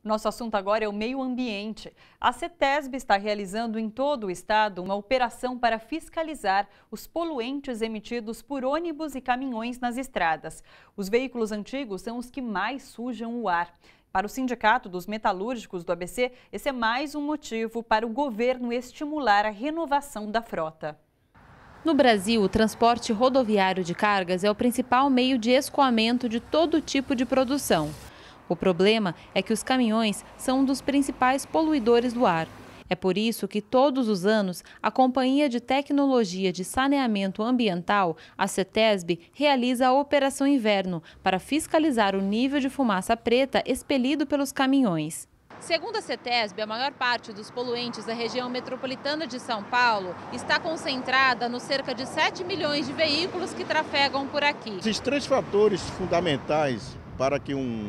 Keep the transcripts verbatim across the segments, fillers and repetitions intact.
Nosso assunto agora é o meio ambiente. A CETESB está realizando em todo o estado uma operação para fiscalizar os poluentes emitidos por ônibus e caminhões nas estradas. Os veículos antigos são os que mais sujam o ar. Para o Sindicato dos Metalúrgicos do A B C, esse é mais um motivo para o governo estimular a renovação da frota. No Brasil, o transporte rodoviário de cargas é o principal meio de escoamento de todo tipo de produção. O problema é que os caminhões são um dos principais poluidores do ar. É por isso que, todos os anos, a Companhia de Tecnologia de Saneamento Ambiental, a CETESB, realiza a Operação Inverno para fiscalizar o nível de fumaça preta expelido pelos caminhões. Segundo a CETESB, a maior parte dos poluentes da região metropolitana de São Paulo está concentrada nos cerca de sete milhões de veículos que trafegam por aqui. Esses três fatores fundamentais para que um,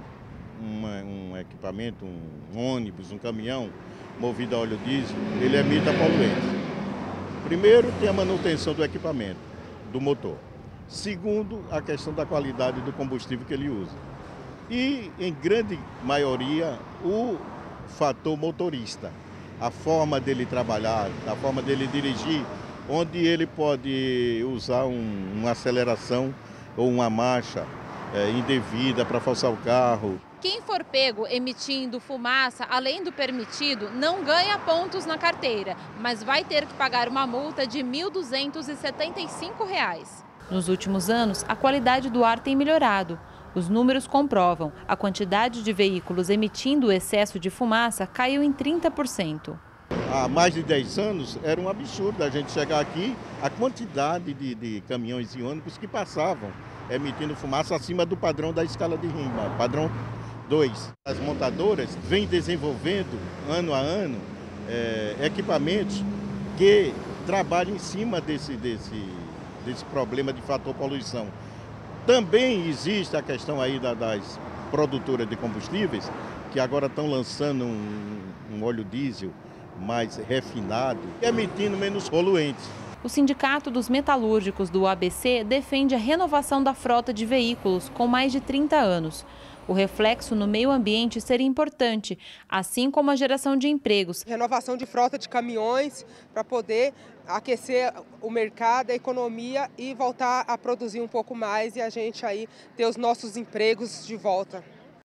uma, um equipamento, um ônibus, um caminhão movido a óleo diesel, ele emita poluentes. Primeiro, tem a manutenção do equipamento, do motor. Segundo, a questão da qualidade do combustível que ele usa. E, em grande maioria, o fator motorista, a forma dele trabalhar, a forma dele dirigir, onde ele pode usar um, uma aceleração ou uma marcha é, indevida para forçar o carro. Quem for pego emitindo fumaça além do permitido não ganha pontos na carteira, mas vai ter que pagar uma multa de mil duzentos e setenta e cinco reais. Nos últimos anos, a qualidade do ar tem melhorado. Os números comprovam. A quantidade de veículos emitindo excesso de fumaça caiu em trinta por cento. Há mais de dez anos era um absurdo a gente chegar aqui, a quantidade de, de caminhões e ônibus que passavam emitindo fumaça acima do padrão da escala de Rima, padrão dois. As montadoras vêm desenvolvendo, ano a ano, é, equipamentos que trabalham em cima desse, desse, desse problema de fator poluição. Também existe a questão aí das produtoras de combustíveis, que agora estão lançando um, um óleo diesel mais refinado, emitindo menos poluentes. O Sindicato dos Metalúrgicos do A B C defende a renovação da frota de veículos com mais de trinta anos. O reflexo no meio ambiente seria importante, assim como a geração de empregos. Renovação de frota de caminhões para poder aquecer o mercado, a economia e voltar a produzir um pouco mais e a gente aí ter os nossos empregos de volta.